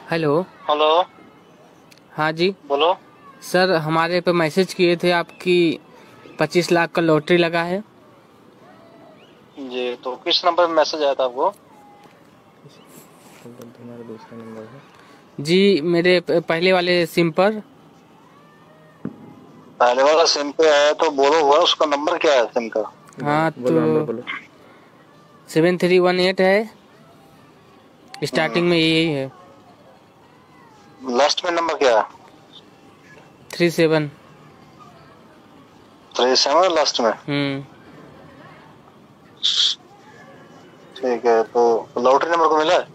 Hello. Hello. हाँ जी बोलो। Sir, हमारे पे मैसेज किए थे आपकी 25 लाख का लॉटरी लगा है। जी, तो किस नंबर पे मैसेज आया था आपको? तुम्हारा दूसरा नंबर है? जी, मेरे पहले वाले सिम पर। पहले वाला सिम पे है तो बोलो हुआ उसका नंबर क्या है सिम का? हाँ बोलो नंबर तो बोलो। 7318 है, स्टार्टिंग में हम्म, यही है। लास्ट में नंबर क्या है? 37। 37 लास्ट में। ठीक है, तो लॉटरी नंबर को मिला है?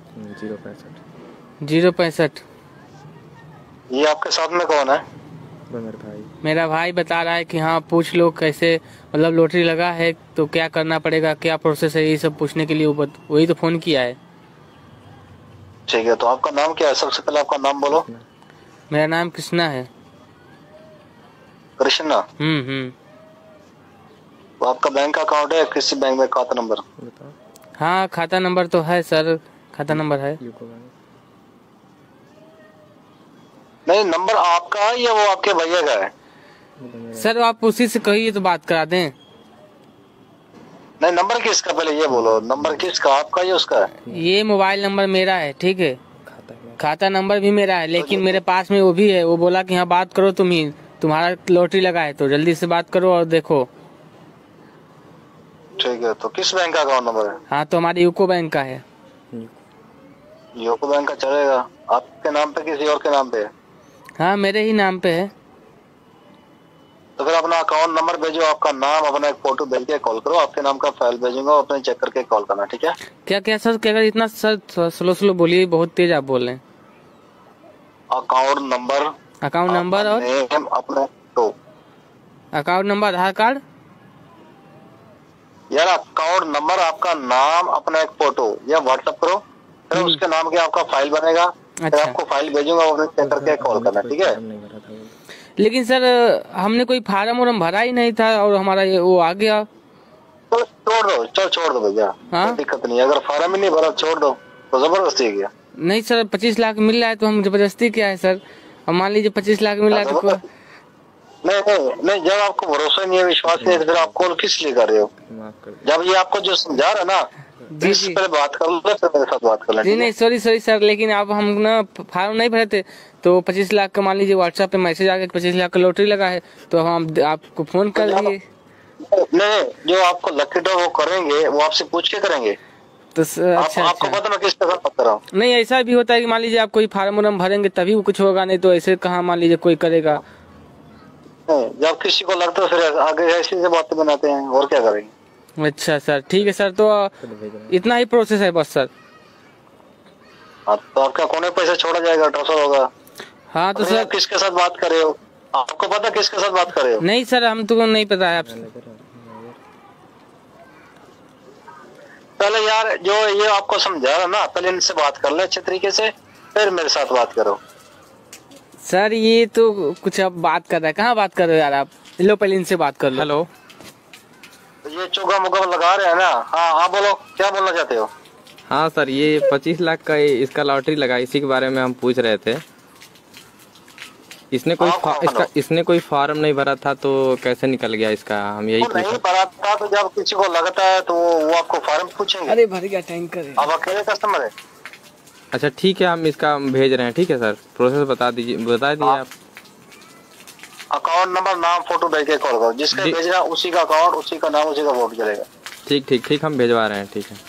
065। 065। ये आपके साथ में कौन है? वो मेरे भाई। मेरा भाई बता रहा है कि हाँ पूछ लो कैसे, मतलब लॉटरी लगा है तो क्या करना पड़ेगा, क्या प्रोसेस है, ये सब पूछने के लिए वही तो फ़ोन किया है। ठीक है, तो आपका नाम क्या है? सबसे पहले आपका नाम बोलो। कृष्णा। मेरा नाम कृष्णा है। कृष्णा। हम्म। तो आपका बैंक अकाउंट है? किसी बैंक में खाता नंबर? बताओ। हाँ खाता नंबर तो है सर, खाता नंबर है। UCO bank. नहीं, नंबर आपका है या वो आपके भैया का है? सर आप उसी से कहिए तो बात करा दें। नहीं, नंबर किसका पहले ये बोलो, नंबर किसका, आपका या उसका है? ये मोबाइल नंबर मेरा है, ठीक है। खाता है। खाता नंबर भी मेरा है, तो लेकिन मेरे पास में वो भी है। वो बोला कि हाँ बात करो, तुम ही, तुम्हारा लॉटरी लगा है तो जल्दी से बात करो और देखो। ठीक है, तो किस बैंक का अकाउंट नंबर है? हाँ तो हमारे यूको बैंक का है। यूको बैंक का चलेगा। आपके नाम पे किसी और के नाम पे है? हाँ मेरे ही नाम पे है। तो फिर अपना अकाउंट नंबर भेजो, आपका नाम, अपना एक फोटो भेज के कॉल करो। आपके नाम का फाइल भेजूंगा, अपने चेक करके कॉल करना, ठीक है? क्या क्या सर, क्या अगर इतना सर स्लो स्लो बोलिए, बहुत तेज आप बोल रहे हैं। अकाउंट नंबर, अकाउंट आपका नंबर और नेम, अपने तो अकाउंट नंबर, आधार कार्ड। यार अकाउंट नंबर, आपका नाम, अपना एक फोटो या व्हाट्सएप करो। फिर उसके नाम के आपका फाइल बनेगा। फिर अच्छा, आपको फाइल भेजूंगा, अपने चेक करके कॉल करना, ठीक है? फॉर्म नहीं भरा था वो। लेकिन सर हमने कोई फार्म वार्म भरा ही नहीं था और हमारा ये वो आ गया। तो छोड़ दो, चल छोड़ दो भैया, हाँ कोई दिक्कत नहीं है। अगर फार्म ही नहीं भरा छोड़ दो, तो जबरदस्ती है क्या? नहीं सर, 25 लाख मिल रहा है तो हम जबरदस्ती क्या है सर। अब मान लीजिए 25 लाख मिल रहा है तो नहीं नहीं नहीं, जब आपको भरोसा नहीं है, विश्वास नहीं है, तो फिर आप कॉल किस लिए कर रहे हो? माफ कर जब ये आपको जो समझा रहा है ना, जी इससे जी पहले बात कर लो, फिर मेरे साथ बात कर लें, जी। ठीक है? नहीं सॉरी सॉरी सर, लेकिन अब हम ना फार्म नहीं भरे थे तो 25 लाख का मान लीजिए व्हाट्सएप पे मैसेज आ गया कि 25 लाख का लॉटरी लगा है, तो हम आपको फोन कर दिए। नहीं, जो आपको लकी ड्रॉ वो करेंगे, वो आपसे पूछ के करेंगे। तो अच्छा आपको अच्छा। पता मैं किस तरह बात कर रहा हूँ? नहीं ऐसा भी होता है कि मान लीजिए आप कोई फार्म वार्म भरेंगे तभी वो कुछ होगा, नहीं तो ऐसे कहाँ मान लीजिए कोई करेगा। नहीं, जब किसी को लगता है फिर आगे ऐसी से बातें बनाते हैं, और क्या करेंगे? अच्छा सर, ठीक है सर, तो भेज रहे हैं। इतना ही प्रोसेस है बस सर। हाँ, तो आपका कौन पैसा छोड़ा जाएगा, ट्रांसफर होगा। हाँ तो अरे सर, आप किसके साथ बात कर रहे हो? आपको पता है किसके साथ बात कर रहे हो? नहीं सर हम तो नहीं पता है आपसे। पहले यार जो ये आपको समझा रहा ना, पहले इनसे बात कर ले अच्छे तरीके से, फिर मेरे साथ बात करो। सर ये तो कुछ अब बात कर रहा है, कहाँ बात कर रहे हो यार आप। लो पहले इनसे बात कर लो। हेलो। तो ये चौका मुका लगा रहे हैं ना? हाँ हाँ, बोलो क्या बोलना चाहते हो? हाँ सर, ये 25 लाख का इसका लॉटरी लगा, इसी के बारे में हम पूछ रहे थे। इसने कोई फॉर्म नहीं भरा था तो कैसे निकल गया इसका, हम यही वो नहीं भरा था तो जब किसी को लगता है तो वो आपको फॉर्म पूछेंगे। अरे भर गया टैंकर है। अब अकेले कस्टमर है। अच्छा ठीक है, हम इसका भेज रहे हैं, ठीक है सर। प्रोसेस बता दिए आप। अकाउंट नंबर, नाम, फोटो भेज के कॉल करो। जिसका जी। भेजना उसी का अकाउंट, उसी का नाम, उसी का फोटो चलेगा। ठीक ठीक ठीक, हम भेजवा रहे हैं, ठीक है।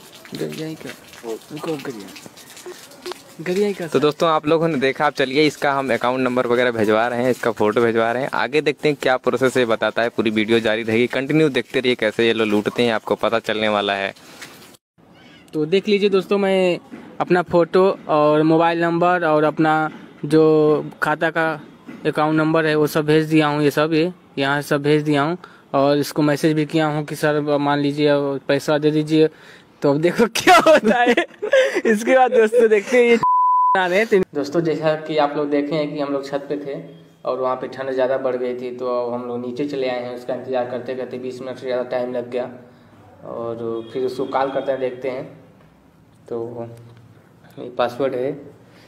तो दोस्तों आप लोगों ने देखा, आप चलिए इसका हम अकाउंट नंबर वगैरह भेजवा रहे हैं, इसका फोटो भेजवा रहे हैं। आगे देखते हैं क्या प्रोसेस है, बताता है। पूरी वीडियो जारी रहेगी, कंटिन्यू देखते रहिए कैसे ये लोग लूटते हैं, आपको पता चलने वाला है। तो देख लीजिए दोस्तों, मैं अपना फ़ोटो और मोबाइल नंबर और अपना जो खाता का अकाउंट नंबर है वो सब भेज दिया हूँ। ये सब ये यहाँ सब भेज दिया हूँ और इसको मैसेज भी किया हूँ कि सर मान लीजिए पैसा दे दीजिए। तो अब देखो क्या होता है। इसके बाद दोस्तों देखते हैं ये आ रहे हैं। दोस्तों जैसा कि आप लोग देखे हैं कि हम लोग छत पे थे और वहाँ पे ठंड ज़्यादा बढ़ गई थी, तो हम लोग नीचे चले आए हैं। उसका इंतज़ार करते करते 20 मिनट से ज़्यादा टाइम लग गया और फिर उसको कॉल करते हैं, देखते हैं। तो ये पासवर्ड है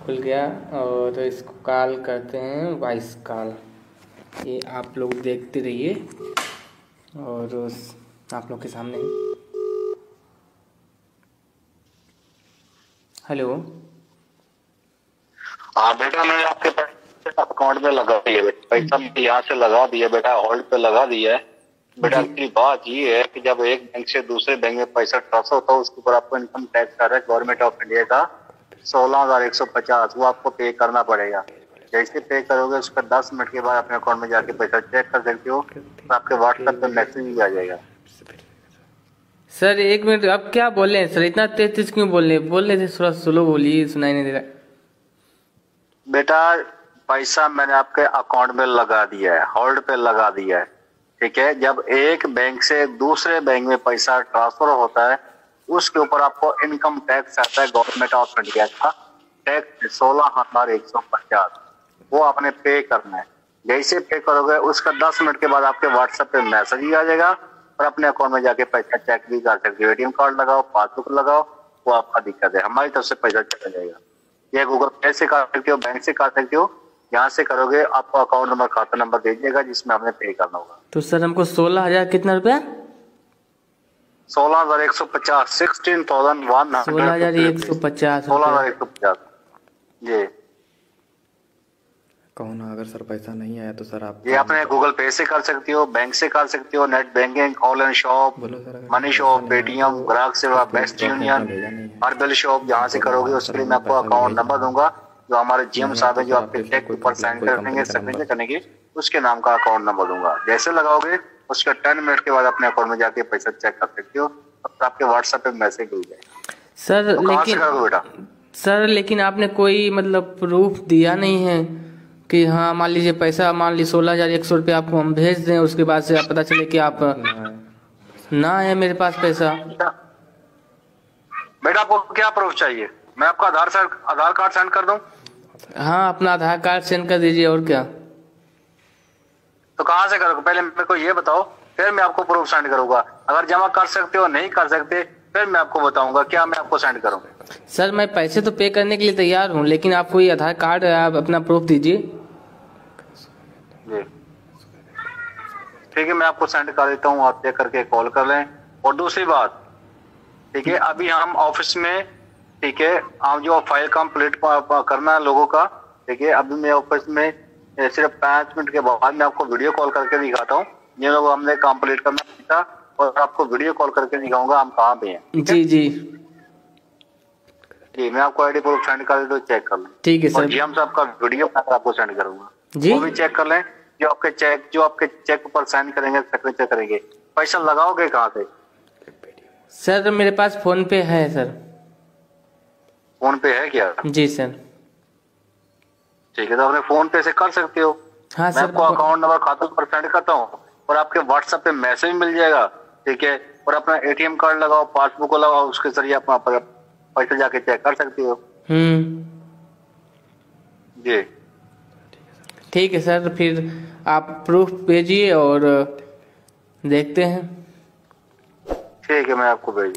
खुल गया और इसको कॉल करते हैं वॉइस कॉल। ये आप लोग देखते रहिए और आप लोग के सामने। हेलो। हाँ बेटा, मैंने आपके अकाउंट में लगा दिया बेटा, पैसा यहाँ से लगा दिया बेटा, होल्ड पे लगा दिया है बेटा। की बात ये है कि जब एक बैंक से दूसरे बैंक में पैसा ट्रांसफर होता है उसके ऊपर आपको इनकम टैक्स आ रहा है गवर्नमेंट ऑफ इंडिया का 16,150, वो आपको पे करना पड़ेगा। जैसे पे करोगे उसका 10 मिनट के बाद अपने अकाउंट में जाके पैसा चेक कर सकते हो, तो आपके व्हाट्सएप पे मैसेज भी आ जाएगा। सर एक मिनट, आप क्या बोल रहे हैं सर? इतना तेज तेज क्यों बोल रहे थे? थोड़ा स्लो बोलिए, सुनाई नहीं दे रहा। बेटा पैसा मैंने आपके अकाउंट में लगा दिया है, होल्ड पे लगा दिया है, ठीक है। जब एक बैंक से दूसरे बैंक में पैसा ट्रांसफर होता है उसके ऊपर आपको इनकम टैक्स आता है गवर्नमेंट ऑफ इंडिया का टैक्स 16,150, वो आपने पे करना है। जैसे पे करोगे उसका 10 मिनट के बाद आपके व्हाट्सएप पे मैसेज ही आ जाएगा और अपने अकाउंट में जाके पैसा चेक भी कर सकते हो। एटीएम कार्ड लगाओ, पासबुक लगाओ, वो आपका दिक्कत है, हमारी तरफ से पैसा चला जाएगा। ये गूगल पे से कर सकते हो, बैंक से कर सकते हो, यहाँ से करोगे आपको अकाउंट नंबर, खाता नंबर दे देगा जिसमें आपने पे करना होगा। तो सर हमको 16,000 कितना रुपया? 16,150, 16,150, 16,150, 16,150 जी। कौन अगर सर पैसा नहीं आया तो सर आप ये अपने गूगल पे से कर सकते हो, बैंक से कर सकते हो, net banking, online shop, money shop, Paytm, ग्राहक सेवा, बेस्ट यूनियन, हरबल शॉप, जहाँ से करोगे उसके लिए मैं आपको अकाउंट नंबर दूंगा, जो हमारे जीएम साहब है जो आपके चेक ऊपर साइन करेंगे, सिग्नेचर करेंगे, उसके नाम का अकाउंट नंबर दूंगा। जैसे लगाओगे उसके 10 मिनट के बाद अपने अकाउंट में जाके पैसा चेक कर सकते हो, तो आपके व्हाट्सएप पे मैसेज मिल जाएगा। सर तो लेकिन बेटा सर लेकिन आपने कोई मतलब प्रूफ दिया नहीं है कि हाँ मान लीजिए पैसा, मान लीजिए 16,100 रुपये आपको हम भेज दें, उसके बाद से आप पता चले कि आप ना है मेरे पास पैसा। बेटा आपको क्या प्रूफ चाहिए? मैं आपका आधार कार्ड सेंड कर दूं? हाँ अपना आधार कार्ड सेंड कर दीजिए, और क्या। तो कहाँ से करोगे? पहले मेरे को ये बताओ, फिर मैं आपको प्रूफ सेंड करूंगा। अगर जमा कर सकते हो, नहीं कर सकते, फिर मैं आपको बताऊंगा क्या मैं आपको सेंड करूँ। सर मैं पैसे तो पे करने के लिए तैयार हूँ, लेकिन आप कोई आधार कार्ड आप अपना प्रूफ दीजिए। जी ठीक है, मैं आपको सेंड कर देता हूँ, आप चेक करके कॉल कर लें। और दूसरी बात, ठीक है, अभी हम ऑफिस में, ठीक है, आप जो फाइल कंप्लीट करना है लोगों का, ठीक है, अभी मैं ऑफिस में सिर्फ 5 मिनट के बाद मैं आपको वीडियो कॉल करके दिखाता हूँ ये लोग हमने कंप्लीट करना था, और आपको वीडियो कॉल करके दिखाऊंगा हम कहाँ पे हैं। जी जी जी, मैं आपको आईडी प्रूफ सेंड कर दे, चेक कर लें। ठीक है सर। जी हम आपका वीडियो आपको सेंड करूंगा, जी वो भी चेक कर लें। जो आपके चेक पर साइन करेंगे, सिग्नेचर करेंगे, पैसा लगाओगे कहाँ से? सर मेरे पास फोन पे है सर। फोन पे है क्या? जी सर। ठीक है, तो अपने फोन पे से कर सकते हो। हाँ मैं सर। आपको अकाउंट नंबर खाता पर सेंड करता हूँ और आपके व्हाट्सएप पे मैसेज मिल जाएगा, ठीक है। और अपना एटीएम कार्ड लगाओ, पासबुक लगाओ, उसके जरिए अपना पैसा जाके चेक कर सकते हो। जी ठीक है सर, फिर आप प्रूफ भेजिए और देखते हैं। ठीक है, मैं आपको भेजू।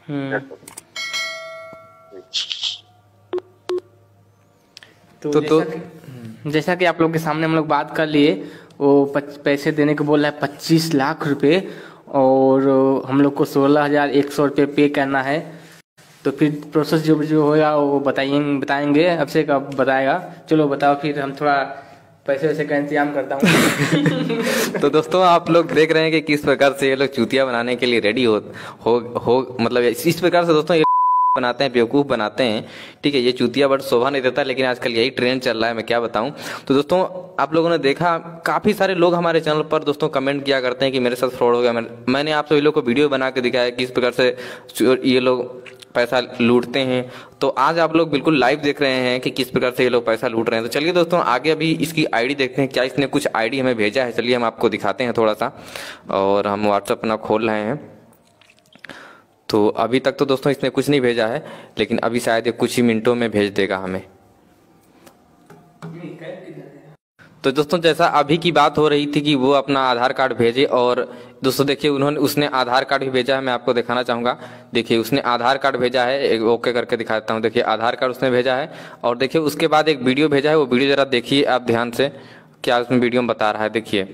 तो जैसा कि आप लोग के सामने हम लोग बात कर लिए, वो पैसे देने को बोल रहा है 25 लाख रुपए, और हम लोग को 16,100 रुपये पे करना है। तो फिर प्रोसेस जो होगा वो बताएंगे, अभिषेक अब बताएगा। चलो बताओ, फिर हम थोड़ा पैसे वैसे का इंतजाम करता हूँ। तो दोस्तों आप लोग देख रहे हैं कि किस प्रकार से ये लोग चूतिया बनाने के लिए रेडी हो मतलब इस प्रकार से दोस्तों बनाते हैं, बेवकूफ़ बनाते हैं, ठीक है। ये चूतिया बट शोभा नहीं देता, लेकिन आजकल यही ट्रेंड चल रहा है, मैं क्या बताऊं। तो दोस्तों आप लोगों ने देखा, काफ़ी सारे लोग हमारे चैनल पर दोस्तों कमेंट किया करते हैं कि मेरे साथ फ्रॉड हो गया। मैंने आप सभी लोग को वीडियो बना के दिखाया किस प्रकार से ये लोग पैसा लूटते हैं। तो आज आप लोग बिल्कुल लाइव देख रहे हैं कि किस प्रकार से ये लोग पैसा लूट रहे हैं। तो चलिए दोस्तों आगे अभी इसकी आईडी देखते हैं, क्या इसने कुछ आईडी हमें भेजा है। चलिए हम आपको दिखाते हैं थोड़ा सा, और हम व्हाट्सएप अपना खोल रहे हैं। तो अभी तक तो दोस्तों इसने कुछ नहीं भेजा है, लेकिन अभी शायद ये कुछ ही मिनटों में भेज देगा हमें। तो दोस्तों जैसा अभी की बात हो रही थी कि वो अपना आधार कार्ड भेजे, और दोस्तों देखिए उसने आधार कार्ड भी भेजा है। मैं आपको दिखाना चाहूँगा, देखिए उसने आधार कार्ड भेजा है, एक ओके करके दिखा देता हूँ। देखिए आधार कार्ड उसने भेजा है, और देखिए उसके बाद एक वीडियो भेजा है। वो वीडियो जरा देखिए आप ध्यान से, क्या उसमें वीडियो में बता रहा है। देखिए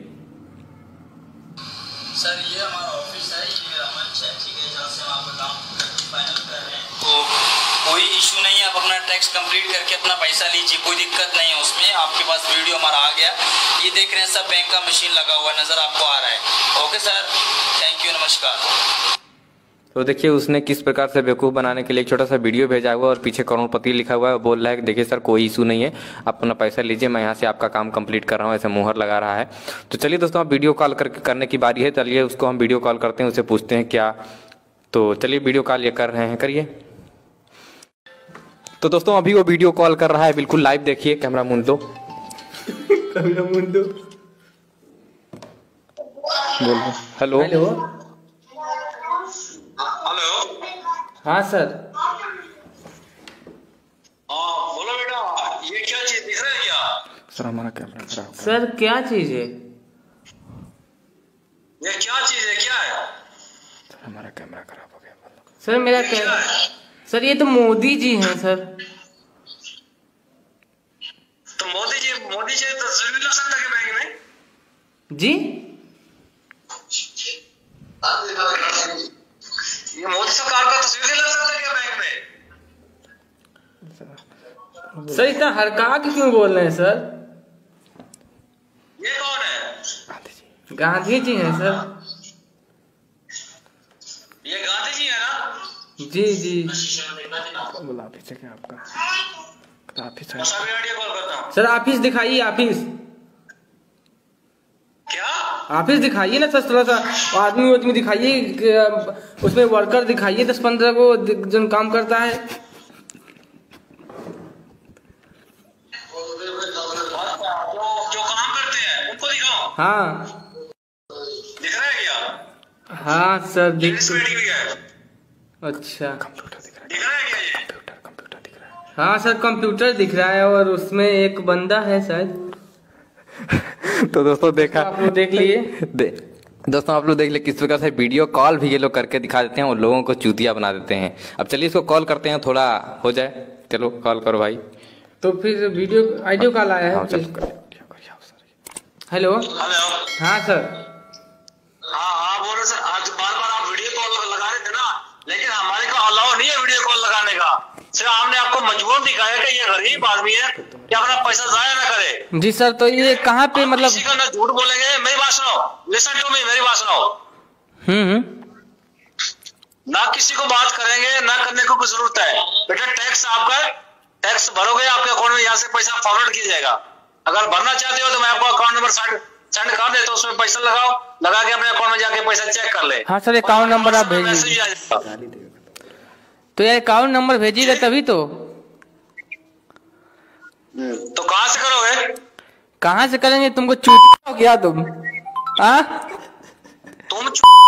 सर ये हमारा ऑफिस है, ये रमन चैची के जहाँ से हम आपका काम फाइनल कर रहे हैं, तो कोई इशू नहीं है। आप अपना टैक्स कंप्लीट करके अपना पैसा लीजिए, कोई दिक्कत नहीं है उसमें। आपके पास वीडियो हमारा आ गया, ये देख रहे हैं सब बैंक का मशीन लगा हुआ नज़र आपको आ रहा है। ओके सर, थैंक यू, नमस्कार। तो देखिए उसने किस प्रकार से बेवकूफ़ बनाने के लिए एक छोटा सा वीडियो भेजा हुआ है, और पीछे करोड़पति लिखा हुआ है। बोल रहा है कि देखिए सर कोई इशू नहीं है, आप अपना पैसा लीजिए, मैं यहाँ से आपका काम कंप्लीट कर रहा हूँ, ऐसे मुहर लगा रहा है। तो चलिए दोस्तों, आप वीडियो कॉल करने की बारी है। चलिए उसको हम वीडियो कॉल करते हैं, उससे पूछते हैं क्या। तो चलिए वीडियो कॉल ये कर रहे हैं, करिए। तो दोस्तों अभी वो वीडियो कॉल कर रहा है, बिल्कुल लाइव देखिए। कैमरा मुंड दो, कैमरा मुंड दो, बोलो। हेलो हेलो, हेलो, हाँ सर। बोलो बेटा, ये क्या चीज दिख रहा है क्या? सर हमारा कैमरा खराब। सर क्या चीज़ है? ये क्या चीज है, क्या है? सर हमारा कैमरा खराब हो गया। सर मेरा क्या? सर ये तो मोदी जी हैं सर। तो मोदी जी तस्वीर लग सकता है बैंक में जी? ये मोदी सरकार का तस्वीर लग सकता है क्या बैंक में? सर इतना हड़का के क्यों बोल रहे हैं सर? ये कौन है? गांधी जी हैं सर। ये गांधी जी है ना? जी जी बोला ऑफिस है क्या आपका? ऑफिस है। मैं सभी ऑडियो कॉल करता हूँ। सर, ऑफिस दिखाइए, ऑफिस क्या? ऑफिस दिखाइए ना सर, थोड़ा सा आदमी दिखाइए, उसमें वर्कर दिखाइए 10-15 को जन काम करता है। जो काम करते हैं उनको दिखाओ। हाँ दिख रहा है क्या? हाँ सर दिख। इंग्लिश में भी है। अच्छा, दिख रहा है क्या ये? कंप्यूटर दिख रहा है। हाँ सर कंप्यूटर दिख रहा है, और उसमें एक बंदा है शायद। तो दोस्तों देखा, आप लोग देख लिए। दोस्तों आप लोग देख ले किस प्रकार से वीडियो कॉल भी ये लोग करके दिखा देते हैं और लोगों को चूतिया बना देते हैं। अब चलिए इसको कॉल करते हैं, थोड़ा हो जाए। चलो कॉल करो भाई। तो फिर ऑडियो कॉल आया हाँ, है। चलो करिए। हेलो, हेलो, हाँ सर। हाँ बोलो सर। आज बार बार आप वीडियो कॉल लगा रहे थे ना, लेकिन हमारे को अलाउ नहीं है वीडियो कॉल लगाने का। सिर्फ हमने आपको मजबूर दिखाया कि ये गरीब आदमी है कि अपना पैसा जाया ना करे। जी सर, तो ये कहाँ पे मतलब? किसी का ना झूठ बोलेंगे। मेरी बात सुनो, लिसन टू मी, मेरी बात सुनो। ना किसी को बात करेंगे, ना करने को कुछ जरूरत है। बेटा टैक्स आपका, टैक्स भरोगे, आपके अकाउंट में यहाँ से पैसा फॉरवर्ड किया जाएगा। अगर भरना चाहते हो तो मैं आपको अकाउंट नंबर सेंड कर दे, तो उसमें पैसा लगाओ, लगा के अपने अकाउंट में जाके पैसा चेक कर ले। हाँ सर, अकाउंट नंबर आप भेजिए। मैसेज आ जाएगा। तो यार अकाउंट नंबर भेजिएगा तभी तो। तो कहाँ से करोगे? कहाँ से करेंगे? तुमको चूतिया हो गया तुम? हाँ तुम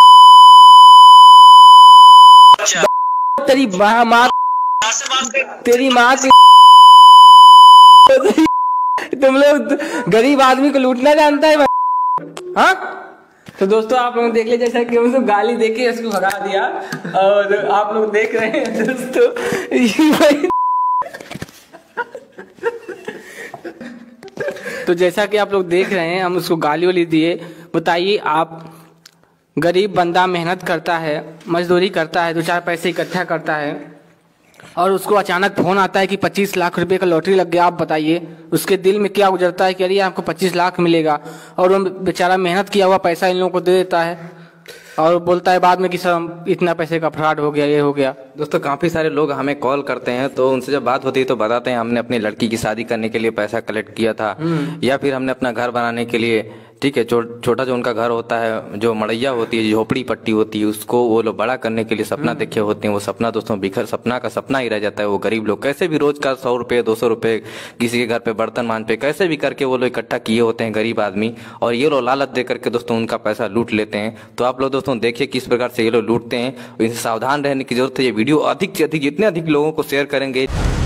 तेरी माँ कहाँ से बात कर? तेरी माँ की। तुम लोग गरीब आदमी को लूटना जानता है। हाँ तो दोस्तों आप लोग देख ले, जैसा कि हम गाली देके उसको भगा दिया, और आप लोग देख रहे हैं दोस्तों तो जैसा कि आप लोग देख रहे हैं, हम उसको गाली वाली दिए। बताइए आप, गरीब बंदा मेहनत करता है, मजदूरी करता है, 2-4 पैसे इकट्ठा करता है, और उसको अचानक फोन आता है कि 25 लाख रुपए का लॉटरी लग गया। आप बताइए उसके दिल में क्या गुजरता है कि अरे आपको 25 लाख मिलेगा, और वो बेचारा मेहनत किया हुआ पैसा इन लोगों को दे देता है, और बोलता है बाद में कि सर इतना पैसे का फ्रॉड हो गया, ये हो गया। दोस्तों काफ़ी सारे लोग हमें कॉल करते हैं, तो उनसे जब बात होती है तो बताते हैं हमने अपनी लड़की की शादी करने के लिए पैसा कलेक्ट किया था, या फिर हमने अपना घर बनाने के लिए, ठीक है, छोटा जो उनका घर होता है, जो मड़ैया होती है, झोपड़ी पट्टी होती है, उसको वो लोग बड़ा करने के लिए सपना देखे होते हैं। वो सपना दोस्तों बिखर, सपना का सपना ही रह जाता है। वो गरीब लोग कैसे भी रोज का 100 रुपये 200 रुपये किसी के घर पे बर्तन मान पे कैसे भी करके वो लोग इकट्ठा किए होते हैं गरीब आदमी, और ये लोग लालच दे करके दोस्तों उनका पैसा लूट लेते हैं। तो आप लोग दोस्तों देखिए किस प्रकार से ये लोग लूटते हैं। इनसे सावधान रहने की जरूरत है। ये वीडियो अधिक से अधिक, जितने अधिक लोगों को शेयर करेंगे